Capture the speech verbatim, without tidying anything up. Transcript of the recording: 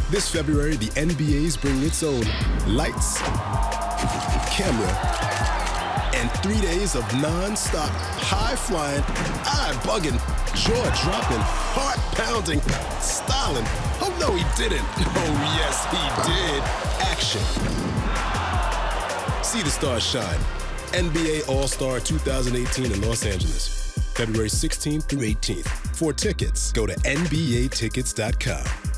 This February, the N B A is bringing its own lights, camera, and three days of non-stop, high-flying, eye-bugging, jaw-dropping, heart-pounding, styling. Oh, no, he didn't. Oh, yes, he did. Action. See the stars shine. N B A All-Star twenty eighteen in Los Angeles, February sixteenth through eighteenth. For tickets, go to N B A tickets dot com.